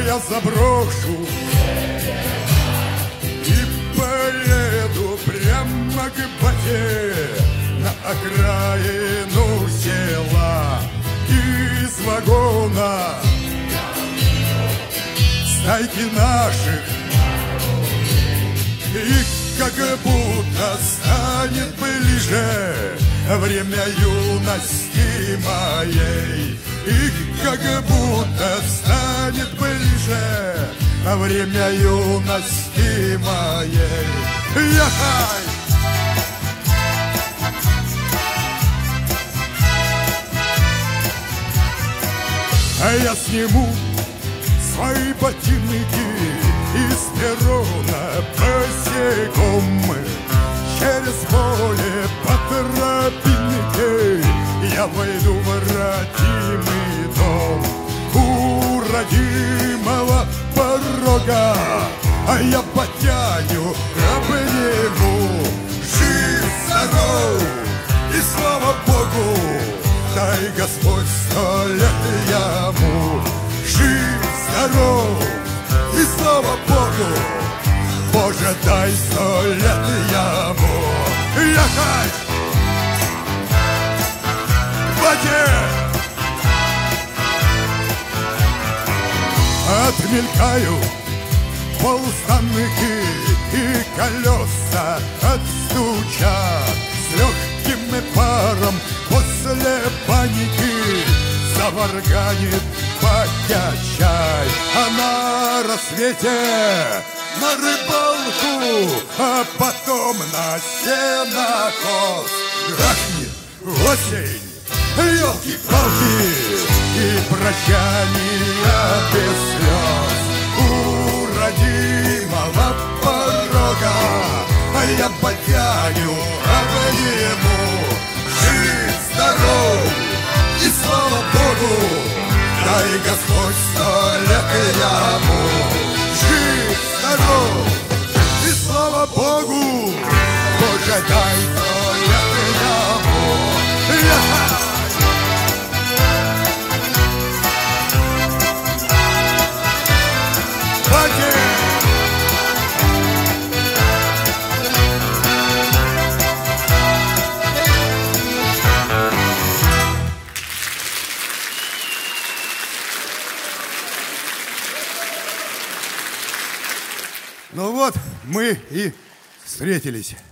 я заброшу и поеду прямо к воде на окраину села. Из вагона стайки наших, и как будто станет ближе время юности моей. И как будто станет ближе время юности моей. Ехай! А я сниму свои ботинки из перрона босиком через поле по тропинке я войду в родимый дом. У родимого порога а я потяню, обниму. Жив, здоров и слава Богу, дай Господь 100 лет ему. Жив, здоров и слава Богу, Боже, дай 100 лет ему. Ехать в воде! Отмелькаю полустанки и колеса отстучат с легким паром после паники. Заварганит батя чай, а на рассвете на рыбалку, а потом на сенокос. Грохнет осень, елки-палки, и прощания без слез. У родимого порога а я потяню, обниму. Жив, здоров и слава Богу, дай Господь 100 лет ему. Жив, здоров и слава Богу, Боже, дай 100 лет ему. Ну вот, мы и встретились.